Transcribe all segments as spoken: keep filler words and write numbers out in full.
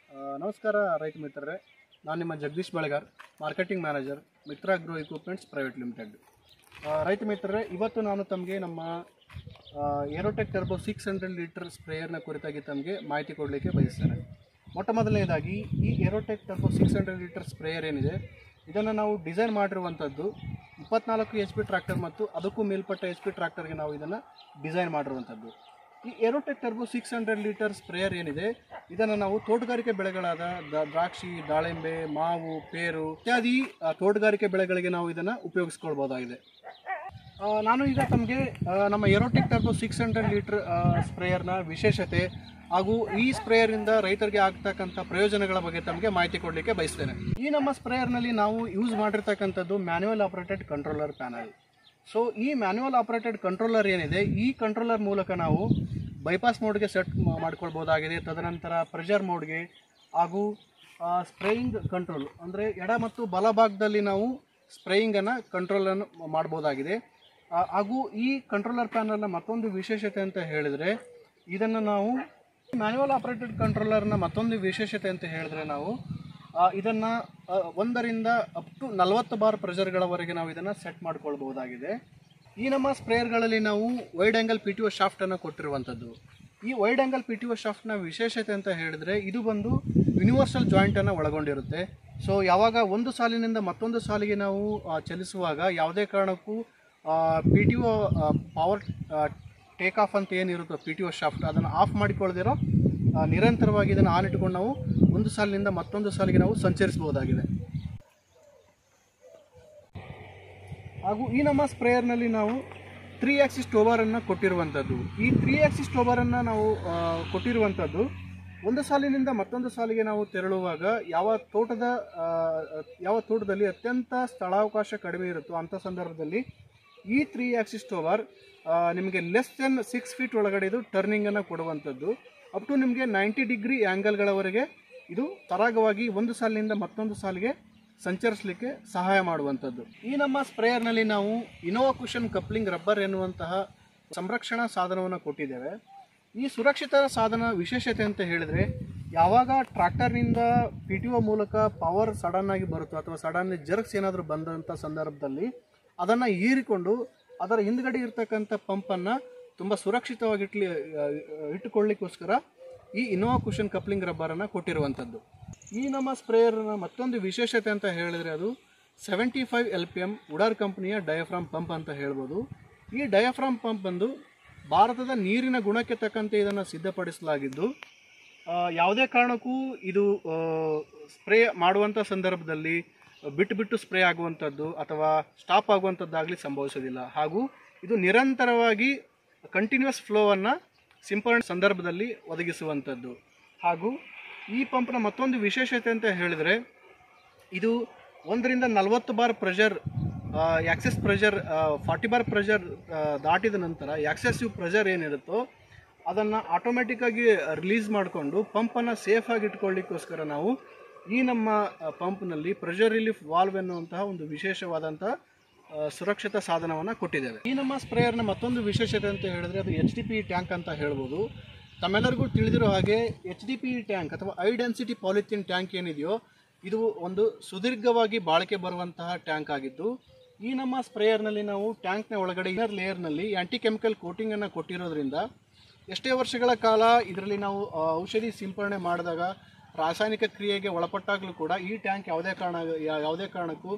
ನಮಸ್ಕಾರ ರೈತ ಮಿತ್ರರೇ, ನಾನು ನಿಮ್ಮ Jagdish Belegar, marketing manager, Mitra agro equipments private limited. ರೈತ ಮಿತ್ರರೇ, ಇವತ್ತು ನಾನು ತಮಗೆ ನಮ್ಮ Aerotech turbo six hundred litre ಸ್ಪ್ರೇಯರ್ನ ಕುರಿತಾಗಿ ತಮಗೆ ಮಾಹಿತಿ ಕೊಡಲಿಕ್ಕೆ ಬಯಸ್ತೇನೆ. ಮೊಟ್ಟ ಮೊದಲನೇದಾಗಿ ಈ Aerotech turbo six hundred litre sprayer ಏನಿದೆ, ಇದನ್ನು ನಾವು ಡಿಸೈನ್ ಮಾಡಿರುವಂಥದ್ದು ಇಪ್ಪತ್ನಾಲ್ಕು ಎಚ್ ಪಿ ಟ್ರ್ಯಾಕ್ಟರ್ ಮತ್ತು ಅದಕ್ಕೂ ಮೇಲ್ಪಟ್ಟ ಎಚ್ ಪಿ ಟ್ರ್ಯಾಕ್ಟರ್ಗೆ ನಾವು ಇದನ್ನು ಡಿಸೈನ್ ಮಾಡಿರುವಂಥದ್ದು. ಈ Aerotech turbo six hundred litre sprayer ಏನಿದೆ, ಇದನ್ನು ನಾವು ತೋಟಗಾರಿಕೆ ಬೆಳೆಗಳಾದ ದ್ರಾಕ್ಷಿ, ದಾಳಿಂಬೆ, ಮಾವು, ಪೇರು ಇತ್ಯಾದಿ ತೋಟಗಾರಿಕೆ ಬೆಳೆಗಳಿಗೆ ನಾವು ಇದನ್ನು ಉಪಯೋಗಿಸ್ಕೊಳ್ಬೋದಾಗಿದೆ. ನಾನು ಈಗ ತಮಗೆ ನಮ್ಮ Aerotech turbo six hundred litre ಸ್ಪ್ರೇಯರ್ನ ವಿಶೇಷತೆ ಹಾಗೂ ಈ ಸ್ಪ್ರೇಯರಿಂದ ರೈತರಿಗೆ ಆಗ್ತಕ್ಕಂಥ ಪ್ರಯೋಜನಗಳ ಬಗ್ಗೆ ತಮಗೆ ಮಾಹಿತಿ ಕೊಡಲಿಕ್ಕೆ ಬಯಸ್ತೇನೆ. ಈ ನಮ್ಮ ಸ್ಪ್ರೇಯರ್ನಲ್ಲಿ ನಾವು ಯೂಸ್ ಮಾಡಿರ್ತಕ್ಕಂಥದ್ದು manual operated controller panel. So ಈ ಮ್ಯಾನ್ಯುವಲ್ ಆಪರೇಟೆಡ್ ಕಂಟ್ರೋಲರ್ ಏನಿದೆ, ಈ ಕಂಟ್ರೋಲರ್ ಮೂಲಕ ನಾವು ಬೈಪಾಸ್ ಮೋಡ್ಗೆ ಸೆಟ್ ಮಾಡ್ಕೊಳ್ಬೋದಾಗಿದೆ. ತದನಂತರ ಪ್ರೆಷರ್ ಮೋಡ್ಗೆ ಹಾಗೂ ಸ್ಪ್ರೇಯಿಂಗ್ ಕಂಟ್ರೋಲ್ ಅಂದರೆ ಎಡ ಮತ್ತು ಬಲಭಾಗದಲ್ಲಿ ನಾವು ಸ್ಪ್ರೇಯಿಂಗನ್ನು ಕಂಟ್ರೋಲನ್ನು ಮಾಡ್ಬೋದಾಗಿದೆ. ಹಾಗೂ ಈ ಕಂಟ್ರೋಲರ್ ಪ್ಯಾನಲ್ನ ಮತ್ತೊಂದು ವಿಶೇಷತೆ ಅಂತ ಹೇಳಿದರೆ, ಇದನ್ನು ನಾವು ಮ್ಯಾನ್ಯುವಲ್ ಆಪರೇಟೆಡ್ ಕಂಟ್ರೋಲರ್ನ ಮತ್ತೊಂದು ವಿಶೇಷತೆ ಅಂತ ಹೇಳಿದ್ರೆ ನಾವು ಇದನ್ನು ಒಂದರಿಂದ ಅಪ್ ಟು ನಲವತ್ತು ಬಾರ್ ಪ್ರೆಷರ್ಗಳವರೆಗೆ ನಾವು ಇದನ್ನು ಸೆಟ್ ಮಾಡ್ಕೊಳ್ಬಹುದಾಗಿದೆ. ಈ ನಮ್ಮ ಸ್ಪ್ರೇಯರ್ಗಳಲ್ಲಿ ನಾವು wide angle P T O ಶಾಫ್ಟನ್ನು ಕೊಟ್ಟಿರುವಂಥದ್ದು. ಈ wide angle P T O ಶಾಫ್ಟ್ನ ವಿಶೇಷತೆ ಅಂತ ಹೇಳಿದರೆ, ಇದು ಬಂದು ಯೂನಿವರ್ಸಲ್ ಜಾಯಿಂಟನ್ನು ಒಳಗೊಂಡಿರುತ್ತೆ. ಸೊ ಯಾವಾಗ ಒಂದು ಸಾಲಿನಿಂದ ಮತ್ತೊಂದು ಸಾಲಿಗೆ ನಾವು ಚಲಿಸುವಾಗ ಯಾವುದೇ ಕಾರಣಕ್ಕೂ P T O power take off ಅಂತ ಏನಿರುತ್ತೋ ಪಿ ಟಿ ಒ ಶಾಫ್ಟ್, ಅದನ್ನು ಆಫ್ ಮಾಡಿಕೊಳ್ಳದಿರೋ ನಿರಂತರವಾಗಿ ಇದನ್ನು ಆನ್ ಇಟ್ಕೊಂಡು ನಾವು ಒಂದು ಸಾಲಿನಿಂದ ಮತ್ತೊಂದು ಸಾಲಿಗೆ ನಾವು ಸಂಚರಿಸಬಹುದಾಗಿದೆ. ಹಾಗೂ ಈ ನಮ್ಮ ಸ್ಪ್ರೇಯರ್ನಲ್ಲಿ ನಾವು ತ್ರೀ ಆಕ್ಸಿಸ್ ಟೋಬರನ್ನು ಕೊಟ್ಟಿರುವಂಥದ್ದು. ಈ ತ್ರೀ ಆಕ್ಸಿಸ್ ಟೋಬರನ್ನು ನಾವು ಕೊಟ್ಟಿರುವಂಥದ್ದು ಒಂದು ಸಾಲಿನಿಂದ ಮತ್ತೊಂದು ಸಾಲಿಗೆ ನಾವು ತೆರಳುವಾಗ ಯಾವ ತೋಟದ ಯಾವ ತೋಟದಲ್ಲಿ ಅತ್ಯಂತ ಸ್ಥಳಾವಕಾಶ ಕಡಿಮೆ ಇರುತ್ತೋ ಅಂಥ ಸಂದರ್ಭದಲ್ಲಿ ಈ ತ್ರೀ ಆಕ್ಸಿಸ್ ಟೋಬರ್ ನಿಮಗೆ ಲೆಸ್ ದೆನ್ ಸಿಕ್ಸ್ ಫೀಟ್ ಒಳಗಡೆ ಇದು ಟರ್ನಿಂಗನ್ನು ಕೊಡುವಂಥದ್ದು. ಅಪ್ ಟು ನಿಮಗೆ ನೈಂಟಿ ಡಿಗ್ರಿ ಆ್ಯಂಗಲ್ಗಳವರೆಗೆ ಇದು ಸರಾಗವಾಗಿ ಒಂದು ಸಾಲಿನಿಂದ ಮತ್ತೊಂದು ಸಾಲಿಗೆ ಸಂಚರಿಸಲಿಕ್ಕೆ ಸಹಾಯ ಮಾಡುವಂಥದ್ದು. ಈ ನಮ್ಮ ಸ್ಪ್ರೇಯರ್ನಲ್ಲಿ ನಾವು ಇನೋವಾ ಕುಷನ್ ಕಪ್ಲಿಂಗ್ ರಬ್ಬರ್ ಎನ್ನುವಂತಹ ಸಂರಕ್ಷಣಾ ಸಾಧನವನ್ನು ಕೊಟ್ಟಿದ್ದೇವೆ. ಈ ಸುರಕ್ಷಿತ ಸಾಧನ ವಿಶೇಷತೆ ಅಂತ ಹೇಳಿದರೆ, ಯಾವಾಗ ಟ್ರ್ಯಾಕ್ಟರ್ನಿಂದ ಪಿ ಟಿ ಒ ಮೂಲಕ ಪವರ್ ಸಡನ್ನಾಗಿ ಬರುತ್ತೋ ಅಥವಾ ಸಡನ್ಲಿ ಜರ್ಕ್ಸ್ ಏನಾದರೂ ಬಂದಂಥ ಸಂದರ್ಭದಲ್ಲಿ ಅದನ್ನು ಹೀರಿಕೊಂಡು ಅದರ ಹಿಂದ್ಗಡೆ ಇರ್ತಕ್ಕಂಥ ಪಂಪನ್ನು ತುಂಬ ಸುರಕ್ಷಿತವಾಗಿ ಇಟ್ಲಿ ಇಟ್ಟುಕೊಳ್ಳಿಕ್ಕೋಸ್ಕರ ಈ ಇನೋವಾ ಕುಷನ್ ಕಪ್ಲಿಂಗ್ ರಬ್ಬರನ್ನು ಕೊಟ್ಟಿರುವಂಥದ್ದು. ಈ ನಮ್ಮ ಸ್ಪ್ರೇಯರ್ನ ಮತ್ತೊಂದು ವಿಶೇಷತೆ ಅಂತ ಹೇಳಿದರೆ, ಅದು seventy five L P M Udor ಕಂಪ್ನಿಯ ಡಯಾಫ್ರಾಮ್ ಪಂಪ್ ಅಂತ ಹೇಳ್ಬೋದು. ಈ ಡಯಾಫ್ರಾಮ್ ಪಂಪ್ ಬಂದು ಭಾರತದ ನೀರಿನ ಗುಣಕ್ಕೆ ತಕ್ಕಂತೆ ಇದನ್ನು ಸಿದ್ಧಪಡಿಸಲಾಗಿದ್ದು, ಯಾವುದೇ ಕಾರಣಕ್ಕೂ ಇದು ಸ್ಪ್ರೇ ಮಾಡುವಂಥ ಸಂದರ್ಭದಲ್ಲಿ ಬಿಟ್ಟು ಬಿಟ್ಟು ಸ್ಪ್ರೇ ಆಗುವಂಥದ್ದು ಅಥವಾ ಸ್ಟಾಪ್ ಆಗುವಂಥದ್ದಾಗಲಿ ಸಂಭವಿಸೋದಿಲ್ಲ. ಹಾಗೂ ಇದು ನಿರಂತರವಾಗಿ ಕಂಟಿನ್ಯೂಸ್ ಫ್ಲೋವನ್ನು ಸಿಂಪರಣೆ ಸಂದರ್ಭದಲ್ಲಿ ಒದಗಿಸುವಂಥದ್ದು. ಹಾಗೂ ಈ ಪಂಪ್ನ ಮತ್ತೊಂದು ವಿಶೇಷತೆ ಅಂತ ಹೇಳಿದರೆ, ಇದು ಒಂದರಿಂದ ನಲವತ್ತು bar pressure excess pressure forty bar pressure ದಾಟಿದ ನಂತರ ಎಕ್ಸೆಸಿವ್ ಪ್ರೆಷರ್ ಏನಿರುತ್ತೋ ಅದನ್ನು ಆಟೋಮೆಟಿಕ್ಕಾಗಿ ರಿಲೀಸ್ ಮಾಡಿಕೊಂಡು ಪಂಪನ್ನು ಸೇಫಾಗಿ ಇಟ್ಕೊಳ್ಳಿಕ್ಕೋಸ್ಕರ ನಾವು ಈ ನಮ್ಮ ಪಂಪ್ನಲ್ಲಿ ಪ್ರೆಷರ್ ರಿಲೀಫ್ ವಾಲ್ವ್ ಎನ್ನುವಂತಹ ಒಂದು ವಿಶೇಷವಾದಂಥ ಸುರಕ್ಷಿತ ಸಾಧನವನ್ನು ಕೊಟ್ಟಿದ್ದೇವೆ. ಈ ನಮ್ಮ ಸ್ಪ್ರೇಯರ್ನ ಮತ್ತೊಂದು ವಿಶೇಷತೆ ಅಂತ ಹೇಳಿದ್ರೆ, ಅದು ಎಚ್ ಡಿ ಪಿ ಟ್ಯಾಂಕ್ ಅಂತ ಹೇಳ್ಬೋದು. ತಮ್ಮೆಲ್ಲರಿಗೂ ತಿಳಿದಿರೋ ಹಾಗೆ ಎಚ್ ಡಿ ಪಿ ಟ್ಯಾಂಕ್ ಅಥವಾ ಹೈ ಡೆನ್ಸಿಟಿ ಪಾಲಿಥಿನ್ ಟ್ಯಾಂಕ್ ಏನಿದೆಯೋ, ಇದು ಒಂದು ಸುದೀರ್ಘವಾಗಿ ಬಾಳಿಕೆ ಬರುವಂತಹ ಟ್ಯಾಂಕ್ ಆಗಿದ್ದು, ಈ ನಮ್ಮ ಸ್ಪ್ರೇಯರ್ನಲ್ಲಿ ನಾವು ಟ್ಯಾಂಕ್ನ ಒಳಗಡೆ ಇನ್ನರ್ ಲೇಯರ್ನಲ್ಲಿ ಆ್ಯಂಟಿ ಕೆಮಿಕಲ್ ಕೋಟಿಂಗನ್ನು ಕೊಟ್ಟಿರೋದ್ರಿಂದ ಎಷ್ಟೇ ವರ್ಷಗಳ ಕಾಲ ಇದರಲ್ಲಿ ನಾವು ಔಷಧಿ ಸಿಂಪರಣೆ ಮಾಡಿದಾಗ ರಾಸಾಯನಿಕ ಕ್ರಿಯೆಗೆ ಒಳಪಟ್ಟಾಗಲೂ ಕೂಡ ಈ ಟ್ಯಾಂಕ್ ಯಾವುದೇ ಕಾರಣ ಯಾವುದೇ ಕಾರಣಕ್ಕೂ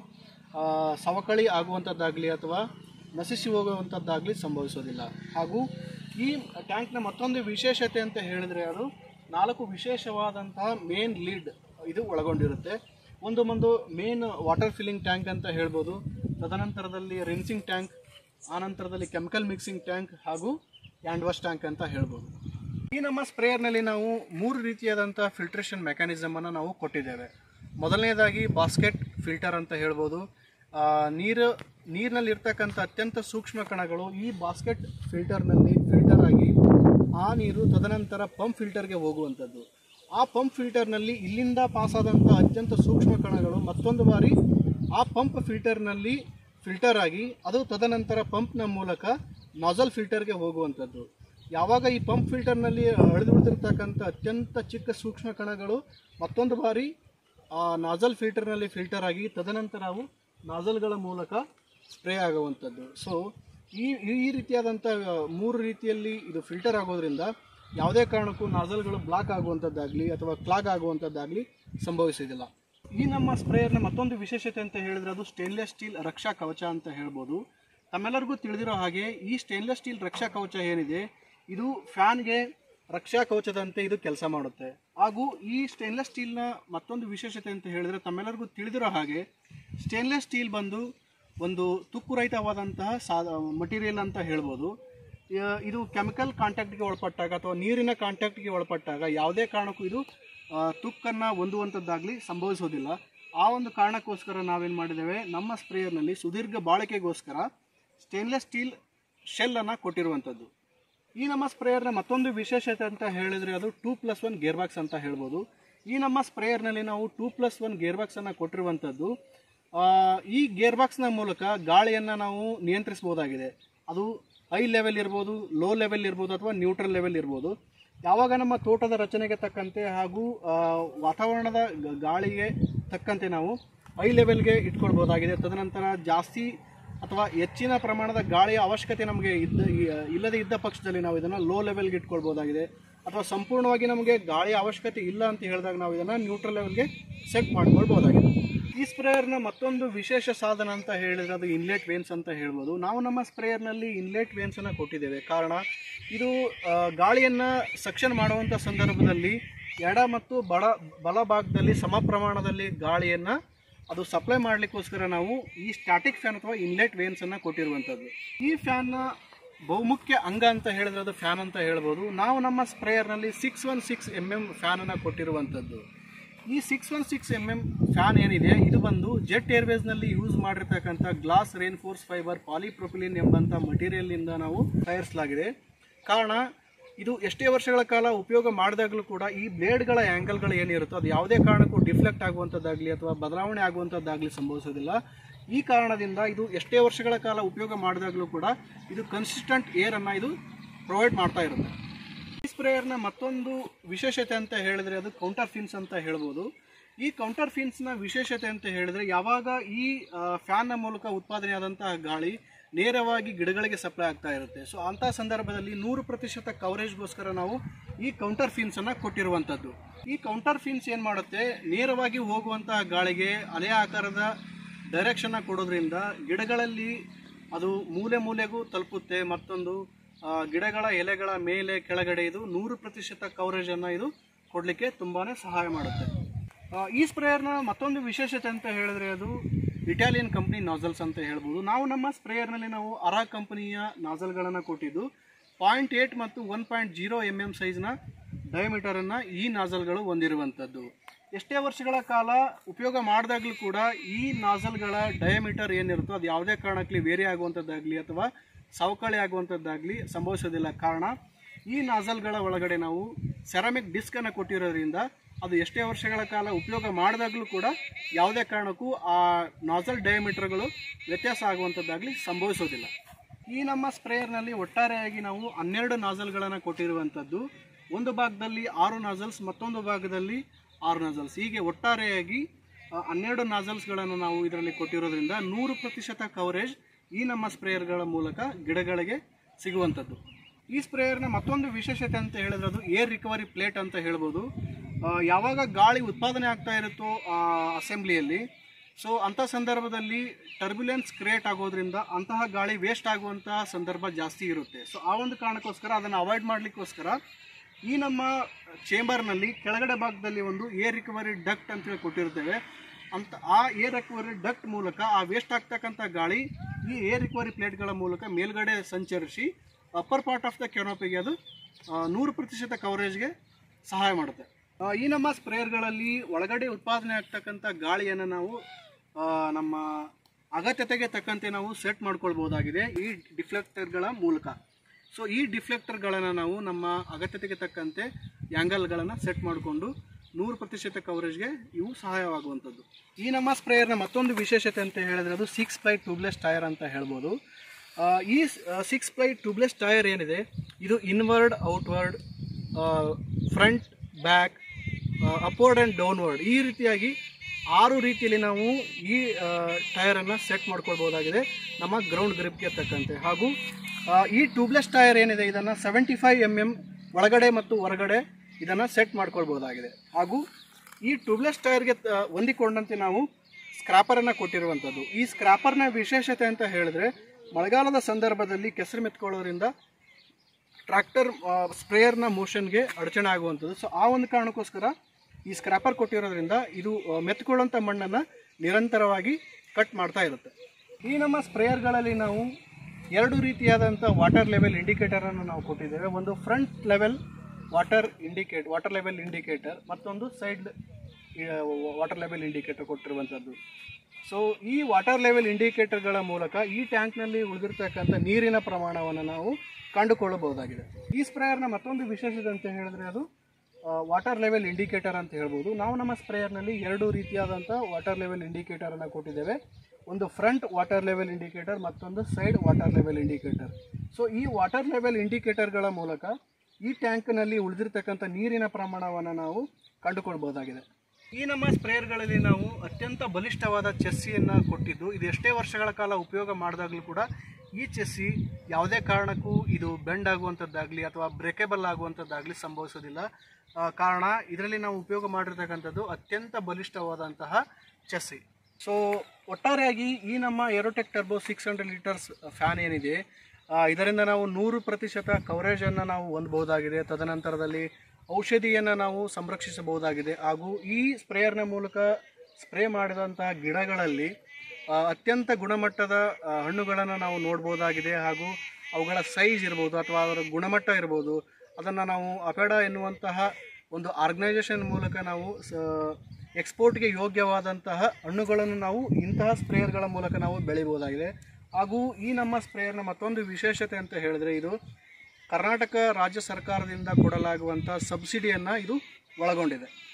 ಸವಕಳಿ ಆಗುವಂಥದ್ದಾಗಲಿ ಅಥವಾ ನಶಿಸಿ ಹೋಗುವಂಥದ್ದಾಗಲಿ ಸಂಭವಿಸೋದಿಲ್ಲ. ಹಾಗೂ ಈ ಟ್ಯಾಂಕ್ನ ಮತ್ತೊಂದು ವಿಶೇಷತೆ ಅಂತ ಹೇಳಿದರೆ, ಅದು ನಾಲ್ಕು ವಿಶೇಷವಾದಂತಹ ಮೇನ್ ಲೀಡ್ ಇದು ಒಳಗೊಂಡಿರುತ್ತೆ. ಒಂದು ಒಂದು ಮೇನ್ ವಾಟರ್ ಫಿಲ್ಲಿಂಗ್ ಟ್ಯಾಂಕ್ ಅಂತ ಹೇಳ್ಬೋದು, ತದನಂತರದಲ್ಲಿ ರಿನ್ಸಿಂಗ್ ಟ್ಯಾಂಕ್, ಆನಂತರದಲ್ಲಿ ಕೆಮಿಕಲ್ ಮಿಕ್ಸಿಂಗ್ ಟ್ಯಾಂಕ್ ಹಾಗೂ ಹ್ಯಾಂಡ್ ವಾಶ್ ಟ್ಯಾಂಕ್ ಅಂತ ಹೇಳ್ಬೋದು. ಈ ನಮ್ಮ ಸ್ಪ್ರೇಯರ್ನಲ್ಲಿ ನಾವು ಮೂರು ರೀತಿಯಾದಂಥ ಫಿಲ್ಟ್ರೇಷನ್ ಮೆಕ್ಯಾನಿಸಮನ್ನು ನಾವು ಕೊಟ್ಟಿದ್ದೇವೆ. ಮೊದಲನೇದಾಗಿ ಬಾಸ್ಕೆಟ್ ಫಿಲ್ಟರ್ ಅಂತ ಹೇಳ್ಬೋದು. ನೀರು ನೀರಿನಲ್ಲಿರ್ತಕ್ಕಂಥ ಅತ್ಯಂತ ಸೂಕ್ಷ್ಮ ಕಣಗಳು ಈ ಬಾಸ್ಕೆಟ್ ಫಿಲ್ಟರ್ನಲ್ಲಿ ಫಿಲ್ಟರ್ ಆಗಿ ಆ ನೀರು ತದನಂತರ ಪಂಪ್ ಫಿಲ್ಟರ್ಗೆ ಹೋಗುವಂಥದ್ದು. ಆ ಪಂಪ್ ಫಿಲ್ಟರ್ನಲ್ಲಿ ಇಲ್ಲಿಂದ ಪಾಸಾದಂಥ ಅತ್ಯಂತ ಸೂಕ್ಷ್ಮ ಕಣಗಳು ಮತ್ತೊಂದು ಬಾರಿ ಆ ಪಂಪ್ ಫಿಲ್ಟರ್ನಲ್ಲಿ ಫಿಲ್ಟರ್ ಆಗಿ ಅದು ತದನಂತರ ಪಂಪ್ನ ಮೂಲಕ ನಾಜಲ್ ಫಿಲ್ಟರ್ಗೆ ಹೋಗುವಂಥದ್ದು. ಯಾವಾಗ ಈ ಪಂಪ್ ಫಿಲ್ಟರ್ನಲ್ಲಿ ಅಳಿದುಳಿದಿರ್ತಕ್ಕಂಥ ಅತ್ಯಂತ ಚಿಕ್ಕ ಸೂಕ್ಷ್ಮ ಕಣಗಳು ಮತ್ತೊಂದು ಬಾರಿ ಆ ನಾಜಲ್ ಫಿಲ್ಟರ್ನಲ್ಲಿ ಫಿಲ್ಟರ್ ಆಗಿ ತದನಂತರ ಅವು ನಾಜಲ್ಗಳ ಮೂಲಕ ಸ್ಪ್ರೇ ಆಗುವಂಥದ್ದು. ಸೊ ಈ ಈ ರೀತಿಯಾದಂಥ ಮೂರು ರೀತಿಯಲ್ಲಿ ಇದು ಫಿಲ್ಟರ್ ಆಗೋದ್ರಿಂದ ಯಾವುದೇ ಕಾರಣಕ್ಕೂ ನಾಜಲ್ಗಳು ಬ್ಲಾಕ್ ಆಗುವಂಥದ್ದಾಗಲಿ ಅಥವಾ ಕ್ಲಾಗ್ ಆಗುವಂಥದ್ದಾಗಲಿ ಸಂಭವಿಸೋದಿಲ್ಲ. ಈ ನಮ್ಮ ಸ್ಪ್ರೇಯರ್ನ ಮತ್ತೊಂದು ವಿಶೇಷತೆ ಅಂತ ಹೇಳಿದರೆ ಅದು ಸ್ಟೇನ್ಲೆಸ್ ಸ್ಟೀಲ್ ರಕ್ಷಾ ಕವಚ ಅಂತ ಹೇಳ್ಬೋದು. ತಮ್ಮೆಲ್ಲರಿಗೂ ತಿಳಿದಿರೋ ಹಾಗೆ ಈ ಸ್ಟೇನ್ಲೆಸ್ ಸ್ಟೀಲ್ ರಕ್ಷಾ ಕವಚ ಏನಿದೆ ಇದು ಫ್ಯಾನ್ಗೆ ರಕ್ಷಾ ಕವಚದಂತೆ ಇದು ಕೆಲಸ ಮಾಡುತ್ತೆ. ಹಾಗೂ ಈ ಸ್ಟೇನ್ಲೆಸ್ ಸ್ಟೀಲ್ನ ಮತ್ತೊಂದು ವಿಶೇಷತೆ ಅಂತ ಹೇಳಿದರೆ ತಮ್ಮೆಲ್ಲರಿಗೂ ತಿಳಿದಿರೋ ಹಾಗೆ ಸ್ಟೇನ್ಲೆಸ್ ಸ್ಟೀಲ್ ಬಂದು ಒಂದು ತುಕ್ಕುರಹಿತವಾದಂತಹ ಸಾ ಮಟೀರಿಯಲ್ ಅಂತ ಹೇಳ್ಬೋದು. ಇದು ಕೆಮಿಕಲ್ ಕಾಂಟ್ಯಾಕ್ಟ್ಗೆ ಒಳಪಟ್ಟಾಗ ಅಥವಾ ನೀರಿನ ಕಾಂಟ್ಯಾಕ್ಟ್ಗೆ ಒಳಪಟ್ಟಾಗ ಯಾವುದೇ ಕಾರಣಕ್ಕೂ ಇದು ತುಕ್ಕನ್ನು ಹೊಂದುವಂಥದ್ದಾಗಲಿ ಸಂಭವಿಸೋದಿಲ್ಲ. ಆ ಒಂದು ಕಾರಣಕ್ಕೋಸ್ಕರ ನಾವೇನು ಮಾಡಿದ್ದೇವೆ, ನಮ್ಮ ಸ್ಪ್ರೇಯರ್ನಲ್ಲಿ ಸುದೀರ್ಘ ಬಾಳಿಕೆಗೋಸ್ಕರ ಸ್ಟೇನ್ಲೆಸ್ ಸ್ಟೀಲ್ ಶೆಲ್ಲನ್ನು ಕೊಟ್ಟಿರುವಂಥದ್ದು. ಈ ನಮ್ಮ ಸ್ಪ್ರೇಯರ್ನ ಮತ್ತೊಂದು ವಿಶೇಷತೆ ಅಂತ ಹೇಳಿದರೆ ಅದು two plus one gear box ಅಂತ ಹೇಳ್ಬೋದು. ಈ ನಮ್ಮ ಸ್ಪ್ರೇಯರ್ನಲ್ಲಿ ನಾವು ಟೂ ಪ್ಲಸ್ ಒನ್ ಗೇರ್ ಬಾಕ್ಸನ್ನು ಕೊಟ್ಟಿರುವಂಥದ್ದು. ಈ ಗೇರ್ ಬಾಕ್ಸ್ನ ಮೂಲಕ ಗಾಳಿಯನ್ನು ನಾವು ನಿಯಂತ್ರಿಸ್ಬೋದಾಗಿದೆ. ಅದು ಹೈ ಲೆವೆಲ್ ಇರ್ಬೋದು, ಲೋ ಲೆವೆಲ್ ಇರ್ಬೋದು ಅಥವಾ ನ್ಯೂಟ್ರಲ್ ಲೆವೆಲ್ ಇರ್ಬೋದು. ಯಾವಾಗ ನಮ್ಮ ತೋಟದ ರಚನೆಗೆ ತಕ್ಕಂತೆ ಹಾಗೂ ವಾತಾವರಣದ ಗಾಳಿಗೆ ತಕ್ಕಂತೆ ನಾವು ಹೈ ಲೆವೆಲ್ಗೆ ಇಟ್ಕೊಳ್ಬೋದಾಗಿದೆ. ತದನಂತರ ಜಾಸ್ತಿ ಅಥವಾ ಹೆಚ್ಚಿನ ಪ್ರಮಾಣದ ಗಾಳಿಯ ಅವಶ್ಯಕತೆ ನಮಗೆ ಇದ್ದ ಇಲ್ಲದೇ ಇದ್ದ ಪಕ್ಷದಲ್ಲಿ ನಾವು ಇದನ್ನು ಲೋ ಲೆವೆಲ್ಗೆ ಇಟ್ಕೊಳ್ಬೋದಾಗಿದೆ. ಅಥವಾ ಸಂಪೂರ್ಣವಾಗಿ ನಮಗೆ ಗಾಳಿಯ ಅವಶ್ಯಕತೆ ಇಲ್ಲ ಅಂತ ಹೇಳಿದಾಗ ನಾವು ಇದನ್ನು ನ್ಯೂಟ್ರಲ್ ಲೆವೆಲ್ಗೆ ಸೆಟ್ ಮಾಡ್ಕೊಳ್ಬೋದಾಗಿದೆ. ಈ ಸ್ಪ್ರೇಯರ್ನ ಮತ್ತೊಂದು ವಿಶೇಷ ಸಾಧನ ಅಂತ ಹೇಳಿದರೆ ಅದು ಇನ್ಲೆಟ್ ವೇನ್ಸ್ ಅಂತ ಹೇಳ್ಬೋದು. ನಾವು ನಮ್ಮ ಸ್ಪ್ರೇಯರ್ನಲ್ಲಿ ಇನ್ಲೆಟ್ ವೇನ್ಸನ್ನು ಕೊಟ್ಟಿದ್ದೇವೆ. ಕಾರಣ ಇದು ಗಾಳಿಯನ್ನು ಸಕ್ಷನ್ ಮಾಡುವಂಥ ಸಂದರ್ಭದಲ್ಲಿ ಎಡ ಮತ್ತು ಬಡ ಬಲ ಭಾಗದಲ್ಲಿ ಸಮ ಪ್ರಮಾಣದಲ್ಲಿ ಗಾಳಿಯನ್ನು ಅದು ಸಪ್ಲೈ ಮಾಡಲಿಕ್ಕೋಸ್ಕರ ನಾವು ಈ ಸ್ಟ್ಯಾಟಿಕ್ ಫ್ಯಾನ್ ಅಥವಾ ಇನ್ಲೆಟ್ ವೇನ್ಸನ್ನು ಕೊಟ್ಟಿರುವಂಥದ್ದು. ಈ ಫ್ಯಾನ್ನ ಬಹುಮುಖ್ಯ ಅಂಗ ಅಂತ ಹೇಳಿದ್ರೆ ಅದು ಫ್ಯಾನ್ ಅಂತ ಹೇಳ್ಬೋದು. ನಾವು ನಮ್ಮ ಸ್ಪ್ರೇಯರ್ನಲ್ಲಿ six one six M M ಫ್ಯಾನನ್ನು ಕೊಟ್ಟಿರುವಂಥದ್ದು. ಈ six one six M M fan ಏನಿದೆ ಇದು ಬಂದು ಜೆಟ್ ಏರ್ವೇಸ್ನಲ್ಲಿ ಯೂಸ್ ಮಾಡಿರ್ತಕ್ಕಂಥ ಗ್ಲಾಸ್ ರೇನ್ಫೋರ್ಸ್ ಫೈಬರ್ ಪಾಲಿಪ್ರೊಪಿಲಿನ್ ಎಂಬಂಥ ಮಟೀರಿಯಲ್ನಿಂದ ನಾವು ತಯಾರಿಸಲಾಗಿದೆ. ಕಾರಣ ಇದು ಎಷ್ಟೇ ವರ್ಷಗಳ ಕಾಲ ಉಪಯೋಗ ಮಾಡಿದಾಗಲೂ ಕೂಡ ಈ ಬ್ಲೇಡ್ಗಳ ಆ್ಯಂಗಲ್ಗಳು ಏನಿರುತ್ತೋ ಅದು ಯಾವುದೇ ಕಾರಣಕ್ಕೂ ಡಿಫ್ಲೆಕ್ಟ್ ಆಗುವಂಥದ್ದಾಗಲಿ ಅಥವಾ ಬದಲಾವಣೆ ಆಗುವಂಥದ್ದಾಗಲಿ ಸಂಭವಿಸೋದಿಲ್ಲ. ಈ ಕಾರಣದಿಂದ ಇದು ಎಷ್ಟೇ ವರ್ಷಗಳ ಕಾಲ ಉಪಯೋಗ ಮಾಡಿದಾಗಲೂ ಕೂಡ ಇದು ಕನ್ಸಿಸ್ಟೆಂಟ್ ಏರನ್ನು ಇದು ಪ್ರೊವೈಡ್ ಮಾಡ್ತಾ ಇರುತ್ತೆ. ಈ ಸ್ಪ್ರೇಯರ್ನ ಮತ್ತೊಂದು ವಿಶೇಷತೆ ಅಂತ ಹೇಳಿದರೆ ಅದು ಕೌಂಟರ್ ಫಿನ್ಸ್ ಅಂತ ಹೇಳ್ಬೋದು. ಈ ಕೌಂಟರ್ ಫಿನ್ಸ್ನ ವಿಶೇಷತೆ ಅಂತ ಹೇಳಿದರೆ ಯಾವಾಗ ಈ ಫ್ಯಾನ್ನ ಮೂಲಕ ಉತ್ಪಾದನೆಯಾದಂತಹ ಗಾಳಿ ನೇರವಾಗಿ ಗಿಡಗಳಿಗೆ ಸಪ್ಲೈ ಆಗ್ತಾ ಇರುತ್ತೆ. ಸೊ ಅಂಥ ಸಂದರ್ಭದಲ್ಲಿ ನೂರು ಪ್ರತಿಶತ ಕವರೇಜ್ಗೋಸ್ಕರ ನಾವು ಈ ಕೌಂಟರ್ ಫಿನ್ಸನ್ನು ಕೊಟ್ಟಿರುವಂಥದ್ದು. ಈ ಕೌಂಟರ್ ಫಿನ್ಸ್ ಏನು ಮಾಡುತ್ತೆ, ನೇರವಾಗಿ ಹೋಗುವಂತಹ ಗಾಳಿಗೆ ಅಲೆಯ ಆಕಾರದ ಡೈರೆಕ್ಷನ್ನ ಕೊಡೋದ್ರಿಂದ ಗಿಡಗಳಲ್ಲಿ ಅದು ಮೂಲೆ ಮೂಲೆಗೂ ತಲುಪುತ್ತೆ. ಮತ್ತೊಂದು ಗಿಡಗಳ ಎಲೆಗಳ ಮೇಲೆ ಕೆಳಗಡೆ ಇದು ನೂರು ಪ್ರತಿಶತ ಕವರೇಜನ್ನು ಇದು ಕೊಡಲಿಕ್ಕೆ ತುಂಬಾ ಸಹಾಯ ಮಾಡುತ್ತೆ. ಈ ಸ್ಪ್ರೇಯರ್ನ ಮತ್ತೊಂದು ವಿಶೇಷತೆ ಅಂತ ಹೇಳಿದ್ರೆ ಅದು ಇಟಾಲಿಯನ್ ಕಂಪ್ನಿ ನಾಜಲ್ಸ್ ಅಂತ ಹೇಳ್ಬೋದು. ನಾವು ನಮ್ಮ ಸ್ಪ್ರೇಯರ್ನಲ್ಲಿ ನಾವು ಅರಾ ಕಂಪನಿಯ ನಾಜಲ್ಗಳನ್ನು ಕೊಟ್ಟಿದ್ದು ಪಾಯಿಂಟ್ ಏಟ್ ಮತ್ತು one point zero M M ಸೈಜ್ನ ಡಯಾಮೀಟರನ್ನು ಈ ನಾಜಲ್ಗಳು ಹೊಂದಿರುವಂಥದ್ದು. ಎಷ್ಟೇ ವರ್ಷಗಳ ಕಾಲ ಉಪಯೋಗ ಮಾಡಿದಾಗಲೂ ಕೂಡ ಈ ನಾಜಲ್ಗಳ ಡಯಾಮೀಟರ್ ಏನಿರುತ್ತೋ ಅದು ಯಾವುದೇ ಕಾರಣಕ್ಕೆ ವೇರಿ ಆಗುವಂಥದ್ದಾಗಲಿ ಅಥವಾ ಸವಕಳಿ ಆಗುವಂಥದ್ದಾಗಲಿ ಸಂಭವಿಸೋದಿಲ್ಲ. ಕಾರಣ ಈ ನಾಜಲ್ಗಳ ಒಳಗಡೆ ನಾವು ಸೆರಾಮಿಕ್ ಡಿಸ್ಕನ್ನು ಕೊಟ್ಟಿರೋದ್ರಿಂದ ಅದು ಎಷ್ಟೇ ವರ್ಷಗಳ ಕಾಲ ಉಪಯೋಗ ಮಾಡಿದಾಗಲೂ ಕೂಡ ಯಾವುದೇ ಕಾರಣಕ್ಕೂ ಆ ನಾಜಲ್ ಡಯಾಮೀಟರ್ಗಳು ವ್ಯತ್ಯಾಸ ಆಗುವಂಥದ್ದಾಗಲಿ ಸಂಭವಿಸೋದಿಲ್ಲ. ಈ ನಮ್ಮ ಸ್ಪ್ರೇಯರ್ನಲ್ಲಿ ಒಟ್ಟಾರೆಯಾಗಿ ನಾವು ಹನ್ನೆರಡು ನಾಜಲ್ಗಳನ್ನು ಕೊಟ್ಟಿರುವಂಥದ್ದು. ಒಂದು ಭಾಗದಲ್ಲಿ ಆರು ನಾಜಲ್ಸ್, ಮತ್ತೊಂದು ಭಾಗದಲ್ಲಿ ಆರು ನಾಜಲ್ಸ್, ಹೀಗೆ ಒಟ್ಟಾರೆಯಾಗಿ ಹನ್ನೆರಡು ನಾಜಲ್ಸ್ಗಳನ್ನು ನಾವು ಇದರಲ್ಲಿ ಕೊಟ್ಟಿರೋದ್ರಿಂದ ನೂರು ಪ್ರತಿಶತ ಕವರೇಜ್ ಈ ನಮ್ಮ ಸ್ಪ್ರೇಯರ್ಗಳ ಮೂಲಕ ಗಿಡಗಳಿಗೆ ಸಿಗುವಂಥದ್ದು. ಈ ಸ್ಪ್ರೇಯರ್ನ ಮತ್ತೊಂದು ವಿಶೇಷತೆ ಅಂತ ಹೇಳಿದ್ರೆ ಅದು ಏರ್ ರಿಕವರಿ ಪ್ಲೇಟ್ ಅಂತ ಹೇಳ್ಬೋದು. ಯಾವಾಗ ಗಾಳಿ ಉತ್ಪಾದನೆ ಆಗ್ತಾ ಇರುತ್ತೋ ಅಸೆಂಬ್ಲಿಯಲ್ಲಿ, ಸೊ ಅಂಥ ಸಂದರ್ಭದಲ್ಲಿ ಟರ್ಬ್ಯುಲೆನ್ಸ್ ಕ್ರಿಯೇಟ್ ಆಗೋದ್ರಿಂದ ಅಂತಹ ಗಾಳಿ ವೇಸ್ಟ್ ಆಗುವಂತಹ ಸಂದರ್ಭ ಜಾಸ್ತಿ ಇರುತ್ತೆ. ಸೊ ಆ ಒಂದು ಕಾರಣಕ್ಕೋಸ್ಕರ ಅದನ್ನು ಅವಾಯ್ಡ್ ಮಾಡಲಿಕ್ಕೋಸ್ಕರ ಈ ನಮ್ಮ ಚೇಂಬರ್ನಲ್ಲಿ ಕೆಳಗಡೆ ಭಾಗದಲ್ಲಿ ಒಂದು ಏರ್ ರಿಕವರಿ ಡಕ್ಟ್ ಅಂತೇಳಿ ಕೊಟ್ಟಿರ್ತೇವೆ. ಅಂತ ಆ ಏರ್ ರಿಕವರಿ ಡಕ್ಟ್ ಮೂಲಕ ಆ ವೇಸ್ಟ್ ಆಗ್ತಕ್ಕಂಥ ಗಾಳಿ ಈ ಏರ್ ರಿಕವರಿ ಪ್ಲೇಟ್ಗಳ ಮೂಲಕ ಮೇಲ್ಗಡೆ ಸಂಚರಿಸಿ ಅಪ್ಪರ್ ಪಾರ್ಟ್ ಆಫ್ ದ ಕೆನೋಪಿಗೆ ಅದು ನೂರು ಪ್ರತಿಶತ ಕವರೇಜ್ಗೆ ಸಹಾಯ ಮಾಡುತ್ತೆ. ಈ ನಮ್ಮ ಸ್ಪ್ರೇಯರ್ಗಳಲ್ಲಿ ಒಳಗಡೆ ಉತ್ಪಾದನೆ ಆಗ್ತಕ್ಕಂಥ ಗಾಳಿಯನ್ನು ನಾವು ನಮ್ಮ ಅಗತ್ಯತೆಗೆ ತಕ್ಕಂತೆ ನಾವು ಸೆಟ್ ಮಾಡ್ಕೊಳ್ಬೋದಾಗಿದೆ ಈ ಡಿಫ್ಲೆಕ್ಟರ್ಗಳ ಮೂಲಕ. ಸೊ ಈ ಡಿಫ್ಲೆಕ್ಟರ್ಗಳನ್ನು ನಾವು ನಮ್ಮ ಅಗತ್ಯತೆಗೆ ತಕ್ಕಂತೆ ಆ್ಯಂಗಲ್ಗಳನ್ನು ಸೆಟ್ ಮಾಡಿಕೊಂಡು ನೂರು ಪ್ರತಿಶತ ಕವರೇಜ್ಗೆ ಇವು ಸಹಾಯವಾಗುವಂಥದ್ದು. ಈ ನಮ್ಮ ಸ್ಪ್ರೇಯರ್ನ ಮತ್ತೊಂದು ವಿಶೇಷತೆ ಅಂತ ಹೇಳಿದ್ರೆ ಅದು ಸಿಕ್ಸ್ ಪ್ಲೈ ಟ್ಯೂಬ್ಲೆಸ್ ಟೈರ್ ಅಂತ ಹೇಳ್ಬೋದು. ಈ ಸಿಕ್ಸ್ ಪ್ಲೈ ಟ್ಯೂಬ್ಲೆಸ್ ಟೈರ್ ಏನಿದೆ ಇದು inward outward front back upward and downward ಈ ರೀತಿಯಾಗಿ ಆರು ರೀತಿಯಲ್ಲಿ ನಾವು ಈ ಟೈರನ್ನು ಸೆಟ್ ಮಾಡ್ಕೊಳ್ಬೋದಾಗಿದೆ ನಮ್ಮ ಗ್ರೌಂಡ್ ಗ್ರಿಪ್ಗೆ ತಕ್ಕಂತೆ. ಹಾಗೂ ಈ ಟ್ಯೂಬ್ಲೆಸ್ ಟೈರ್ ಏನಿದೆ ಇದನ್ನು ಸೆವೆಂಟಿ ಫೈವ್ ಎಮ್ ಎಮ್ ಒಳಗಡೆ ಮತ್ತು ಹೊರಗಡೆ ಇದನ್ನು ಸೆಟ್ ಮಾಡ್ಕೊಳ್ಬೋದಾಗಿದೆ. ಹಾಗೂ ಈ ಟ್ಯೂಬ್ಲೆಸ್ ಟೈರ್ಗೆ ಹೊಂದಿಕೊಂಡಂತೆ ನಾವು ಸ್ಕ್ರಾಪರನ್ನು ಕೊಟ್ಟಿರುವಂಥದ್ದು. ಈ ಸ್ಕ್ರಾಪರ್ನ ವಿಶೇಷತೆ ಅಂತ ಹೇಳಿದ್ರೆ ಮಳೆಗಾಲದ ಸಂದರ್ಭದಲ್ಲಿ ಕೆಸರು ಮೆತ್ಕೊಳ್ಳೋದ್ರಿಂದ ಟ್ರ್ಯಾಕ್ಟರ್ ಸ್ಪ್ರೇಯರ್ನ ಮೋಷನ್ಗೆ ಅಡಚಣೆ ಆಗುವಂಥದ್ದು. ಸೊ ಆ ಒಂದು ಕಾರಣಕ್ಕೋಸ್ಕರ ಈ ಸ್ಕ್ರಾಪರ್ ಕೊಟ್ಟಿರೋದ್ರಿಂದ ಇದು ಮೆತ್ಕೊಳ್ಳೋಂಥ ಮಣ್ಣನ್ನು ನಿರಂತರವಾಗಿ ಕಟ್ ಮಾಡ್ತಾ ಇರುತ್ತೆ. ಈ ನಮ್ಮ ಸ್ಪ್ರೇಯರ್ಗಳಲ್ಲಿ ನಾವು ಎರಡು ರೀತಿಯಾದಂಥ ವಾಟರ್ ಲೆವೆಲ್ ಇಂಡಿಕೇಟರನ್ನು ನಾವು ಕೊಟ್ಟಿದ್ದೇವೆ. ಒಂದು front level water indicate water level indicator, ಮತ್ತೊಂದು ಸೈಡ್ ವಾಟರ್ ಲೆವೆಲ್ ಇಂಡಿಕೇಟರ್ ಕೊಟ್ಟಿರುವಂಥದ್ದು. ಸೊ ಈ ವಾಟರ್ ಲೆವೆಲ್ ಇಂಡಿಕೇಟರ್ಗಳ ಮೂಲಕ ಈ ಟ್ಯಾಂಕ್ನಲ್ಲಿ ಉಳಿದಿರ್ತಕ್ಕಂಥ ನೀರಿನ ಪ್ರಮಾಣವನ್ನು ನಾವು ಕಂಡುಕೊಳ್ಳಬಹುದಾಗಿದೆ. ಈ ಸ್ಪ್ರೇಯರ್ನ ಮತ್ತೊಂದು ವಿಶೇಷತೆ ಅಂತ ಹೇಳಿದ್ರೆ ಅದು ವಾಟರ್ ಲೆವೆಲ್ ಇಂಡಿಕೇಟರ್ ಅಂತ ಹೇಳ್ಬೋದು. ನಾವು ನಮ್ಮ ಸ್ಪ್ರೇಯರ್ನಲ್ಲಿ ಎರಡು ರೀತಿಯಾದಂಥ ವಾಟರ್ ಲೆವೆಲ್ ಇಂಡಿಕೇಟರನ್ನು ಕೊಟ್ಟಿದ್ದೇವೆ. ಒಂದು ಫ್ರಂಟ್ ವಾಟರ್ ಲೆವೆಲ್ ಇಂಡಿಕೇಟರ್, ಮತ್ತೊಂದು side water level indicator. So ಈ ವಾಟರ್ ಲೆವೆಲ್ ಇಂಡಿಕೇಟರ್ಗಳ ಮೂಲಕ ಈ ಟ್ಯಾಂಕ್ನಲ್ಲಿ ಉಳಿದಿರ್ತಕ್ಕಂಥ ನೀರಿನ ಪ್ರಮಾಣವನ್ನು ನಾವು ಕಂಡುಕೊಳ್ಬಹುದಾಗಿದೆ. ಈ ನಮ್ಮ ಸ್ಪ್ರೇಯರ್ಗಳಲ್ಲಿ ನಾವು ಅತ್ಯಂತ ಬಲಿಷ್ಠವಾದ ಚೆಸ್ಸಿಯನ್ನು ಕೊಟ್ಟಿದ್ದು, ಇದು ಎಷ್ಟೇ ವರ್ಷಗಳ ಕಾಲ ಉಪಯೋಗ ಮಾಡಿದಾಗಲೂ ಕೂಡ ಈ ಚೆಸ್ಸಿ ಯಾವುದೇ ಕಾರಣಕ್ಕೂ ಇದು ಬೆಂಡ್ ಆಗುವಂಥದ್ದಾಗಲಿ ಅಥವಾ ಬ್ರೇಕೇಬಲ್ ಆಗುವಂಥದ್ದಾಗಲಿ ಸಂಭವಿಸೋದಿಲ್ಲ. ಕಾರಣ ಇದರಲ್ಲಿ ನಾವು ಉಪಯೋಗ ಮಾಡಿರ್ತಕ್ಕಂಥದ್ದು ಅತ್ಯಂತ ಬಲಿಷ್ಠವಾದಂತಹ ಚೆಸ್ಸಿ. ಸೊ ಒಟ್ಟಾರೆಯಾಗಿ ಈ ನಮ್ಮ Aerotech turbo six hundred litres fan ಏನಿದೆ ಇದರಿಂದ ನಾವು ನೂರು ಪ್ರತಿಶತ ಕವರೇಜನ್ನು ನಾವು ಹೊಂದಬಹುದಾಗಿದೆ. ತದನಂತರದಲ್ಲಿ ಔಷಧಿಯನ್ನು ನಾವು ಸಂರಕ್ಷಿಸಬಹುದಾಗಿದೆ. ಹಾಗೂ ಈ ಸ್ಪ್ರೇಯರ್ನ ಮೂಲಕ ಸ್ಪ್ರೇ ಮಾಡಿದಂತಹ ಗಿಡಗಳಲ್ಲಿ ಅತ್ಯಂತ ಗುಣಮಟ್ಟದ ಹಣ್ಣುಗಳನ್ನು ನಾವು ನೋಡ್ಬೋದಾಗಿದೆ. ಹಾಗೂ ಅವುಗಳ ಸೈಜ್ ಇರ್ಬೋದು ಅಥವಾ ಅದರ ಗುಣಮಟ್ಟ ಇರ್ಬೋದು, ಅದನ್ನು ನಾವು ಅಪೆಡಾ ಎನ್ನುವಂತಹ ಒಂದು ಆರ್ಗನೈಸೇಷನ್ ಮೂಲಕ ನಾವು ಸ ಎಕ್ಸ್ಪೋರ್ಟ್ಗೆ ಯೋಗ್ಯವಾದಂತಹ ಹಣ್ಣುಗಳನ್ನು ನಾವು ಇಂತಹ ಸ್ಪ್ರೇಯರ್ಗಳ ಮೂಲಕ ನಾವು ಬೆಳಿಬೋದಾಗಿದೆ. ಹಾಗೂ ಈ ನಮ್ಮ ಸ್ಪ್ರೇಯರ್ನ ಮತ್ತೊಂದು ವಿಶೇಷತೆ ಅಂತ ಹೇಳಿದ್ರೆ ಇದು ಕರ್ನಾಟಕ ರಾಜ್ಯ ಸರ್ಕಾರದಿಂದ ಕೊಡಲಾಗುವಂಥ ಸಬ್ಸಿಡಿಯನ್ನು ಇದು ಒಳಗೊಂಡಿದೆ.